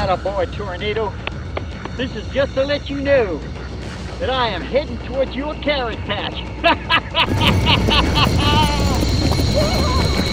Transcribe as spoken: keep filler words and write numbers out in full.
Attaboy, Tornado. This is just to let you know that I am heading towards your carrot patch.